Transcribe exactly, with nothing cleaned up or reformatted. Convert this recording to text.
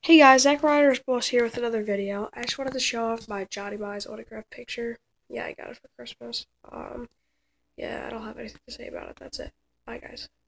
Hey guys, Zach Ryder's boss here with another video. I just wanted to show off my Johnny Mize autograph picture. Yeah, I got it for Christmas. Um, yeah, I don't have anything to say about it. That's it. Bye, guys.